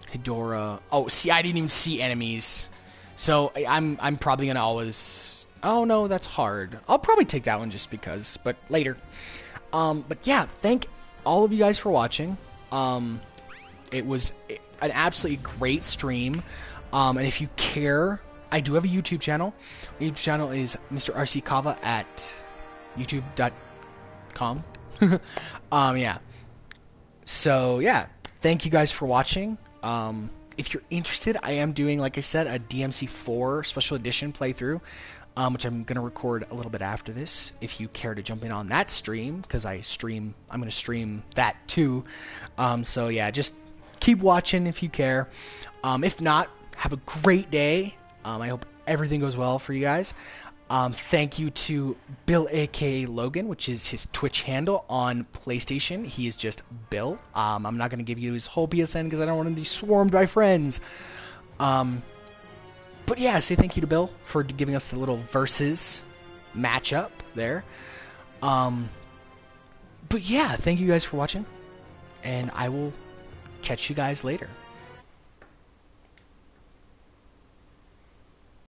Hedora. Oh, see, I didn't even see enemies. So I'm probably gonna always. Oh no, that's hard. I'll probably take that one just because, but later. But yeah, thank all of you guys for watching. It was an absolutely great stream. And if you care, I do have a YouTube channel. My YouTube channel is Mr. RC Kava at youtube.com. Yeah. So yeah, thank you guys for watching. If you're interested, I am doing, like I said, a DMC4 special edition playthrough, which I'm gonna record a little bit after this. If you care to jump in on that stream, because I'm gonna stream that too. So yeah, just keep watching if you care. If not, have a great day. I hope everything goes well for you guys. Thank you to Bill, aka Logan, which is his Twitch handle on PlayStation. He is just Bill. I'm not going to give you his whole PSN because I don't want to be swarmed by friends. But yeah, say thank you to Bill for giving us the little versus matchup there. But yeah, thank you guys for watching, and I will catch you guys later.